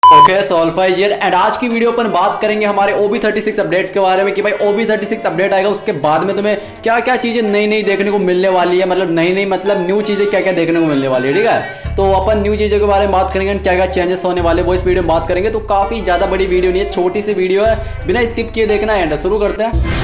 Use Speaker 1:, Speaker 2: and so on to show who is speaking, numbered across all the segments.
Speaker 1: Okay सोल्फाइज here and आज की video पर बात करेंगे हमारे OB36 अपडेट के बारे में कि भाई OB36 अपडेट आएगा उसके बाद में तुम्हें क्या क्या चीजें नई नई देखने को मिलने वाली है। मतलब नई नई मतलब न्यू चीजें क्या क्या देखने को मिलने वाली है। ठीक है, तो अपन न्यू चीजों के बारे में बात करेंगे क्या क्या चेंजेस होने वाले वो इस वीडियो में बात करेंगे। तो काफी ज्यादा बड़ी वीडियो नहीं है, छोटी सी वीडियो है, बिना स्किप किए देखना एंड शुरू करते हैं।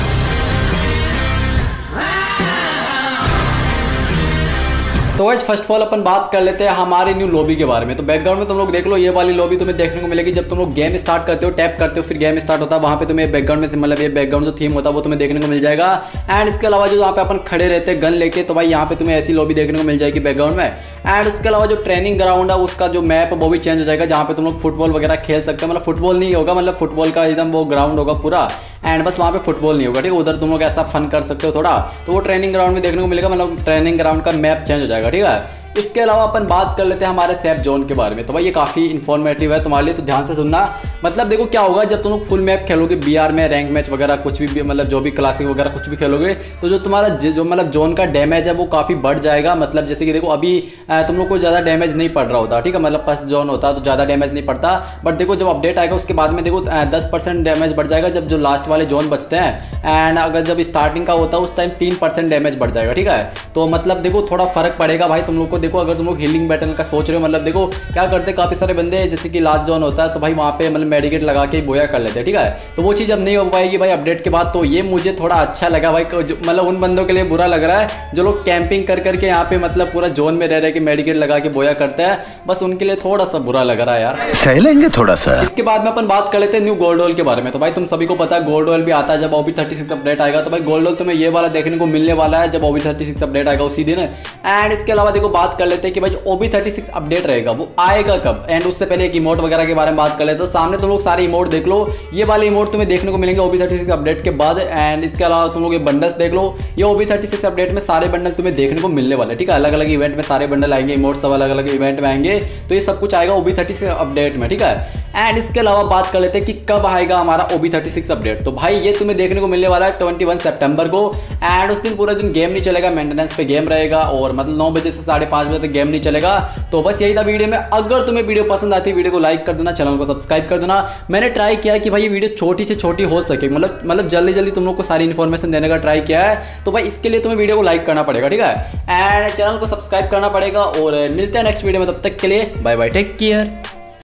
Speaker 1: तो आज फर्स्ट ऑफ ऑल अपन बात कर लेते हैं हमारे न्यू लॉबी के बारे में। तो बैकग्राउंड में तुम लोग देख लो, ये वाली लॉबी तुम्हें देखने को मिलेगी जब तुम लोग गेम स्टार्ट करते हो, टैप करते हो, फिर गेम स्टार्ट होता है। वहां पे तुम्हें बैकग्राउंड में मतलब ये बैकग्राउंड जो थीम होता है वो तुम्हें देखने को मिल जाएगा। एंड इसके अलावा जो यहाँ पे अपन खड़े रहते हैं गन लेके, तो भाई यहाँ पे तुम्हें ऐसी लॉबी देखने को मिल जाएगी बैकग्राउंड में। एंड उसके अलावा जो ट्रेनिंग ग्राउंड है उसका जो मैप है वो भी चेंज हो जाएगा, जहाँ पे तुम लोग फुटबॉल वगैरह खेल सकते हो। मतलब फुटबॉल नहीं होगा, मतलब फुटबॉल का एकदम वो ग्राउंड होगा पूरा, एंड बस वहाँ पे फुटबॉल नहीं होगा। ठीक है, उधर तुम लोग ऐसा फन कर सकते हो थोड़ा, तो वो ट्रेनिंग ग्राउंड में देखने को मिलेगा। मतलब ट्रेनिंग ग्राउंड का मैप चेंज हो जाएगा। ठीक है, इसके अलावा अपन बात कर लेते हैं हमारे सेफ जोन के बारे में। तो भाई ये काफ़ी इन्फॉर्मेटिव है तुम्हारे लिए, तो ध्यान से सुनना। मतलब देखो क्या होगा जब तुम लोग फुल मैप खेलोगे बीआर में, रैंक मैच वगैरह कुछ भी मतलब जो भी क्लासिक वगैरह कुछ भी खेलोगे, तो जो तुम्हारा जो मतलब जोन का डैमेज है वो काफ़ी बढ़ जाएगा। मतलब जैसे कि देखो अभी तुम लोग को ज़्यादा डैमेज नहीं पड़ रहा होता। ठीक है, मतलब फर्स्ट जोन होता तो ज़्यादा डैमेज नहीं पड़ता, बट देखो जब अपडेट आएगा उसके बाद में देखो 10% डैमेज बढ़ जाएगा जब जो लास्ट वाले जोन बचते हैं। एंड अगर जब स्टार्टिंग का होता है उस टाइम 3% डैमेज बढ़ जाएगा। ठीक है, तो मतलब देखो थोड़ा फर्क पड़ेगा भाई तुम लोग को। देखो अगर तुम लोग हीलिंग बैटल का सोच रहे हो, मतलब देखो क्या करते हैं काफी सारे बंदे, जैसे कि लास्ट जोन होता है तो भाई वहां पे मतलब मेडिकेट लगा के बोया कर लेते हैं। ठीक है, तो वो चीज अब नहीं हो पाएगी भाई अपडेट के बाद। तो ये मुझे थोड़ा अच्छा लगा भाई, मतलब उन बंदों के लिए बुरा लग रहा है जो लोग कैंपिंग कर करके यहाँ पे मतलब पूरा जोन में रह रहे के मेडिकेट लगा के बोया करते हैं, बस उनके लिए थोड़ा सा बुरा लग रहा है यार,
Speaker 2: सह लेंगे थोड़ा सा।
Speaker 1: इसके बाद में अपन बात कर लेते हैं न्यू गोल्ड रोल के बारे में। तो भाई तुम सभी को पता है गोल्ड रोल भी आता है जब OB36 अपडेट आएगा। तो भाई गोल्ड रोल तुम्हें ये वाला देखने को मिलने वाला है जब OB36 अपडेट आएगा उसी दिन। एंड इसके अलावा देखो बात कर लेते हैं कि भाई OB36 अपडेट रहेगा वो आएगा कब। एंड उससे पहले एक इमोट वगैरह के बारे में बात कर लेते हैं। तो सामने तुम लोग सारे इमोट देख लो, ये वाले इमोट तुम्हें देखने को मिलेंगे OB36 अपडेट के बाद। एंड इसके अलावा तुम लोग ये बंडल्स देख लो, ये OB36 अपडेट में सारे बंडल तुम्हें देखने को मिलने वाले। ठीक है, अलग अलग इवेंट में सारे बंडल आएंगे, इमोट सब अलग अलग इवेंट में आएंगे, तो ये सब कुछ आएगा OB36 अपडेट में। ठीक है, एंड इसके अलावा बात कर लेते हैं कि कब आएगा हमारा OB36 अपडेट। तो भाई ये तुम्हें देखने को मिलने वाला है 21 सितंबर को। एंड उस दिन पूरा दिन गेम नहीं चलेगा, मेंटेनेंस पे गेम रहेगा, और मतलब 9 बजे से 5:30 बजे तक गेम नहीं चलेगा। तो बस यही था वीडियो में। अगर तुम्हें वीडियो पसंद आती है वीडियो को लाइक कर देना, चैनल को सब्सक्राइब कर देना। मैंने ट्राई किया है कि भाई ये वीडियो छोटी से छोटी हो सके, मतलब जल्दी जल्दी तुम लोग को सारी इन्फॉर्मेशन देने का ट्राई किया है। तो भाई इसके लिए तुम्हें वीडियो को लाइक करना पड़ेगा। ठीक है, एंड चैनल को सब्सक्राइब करना पड़ेगा, और मिलते हैं नेक्स्ट वीडियो में। तब तक के लिए बाय बाय, टेक केयर।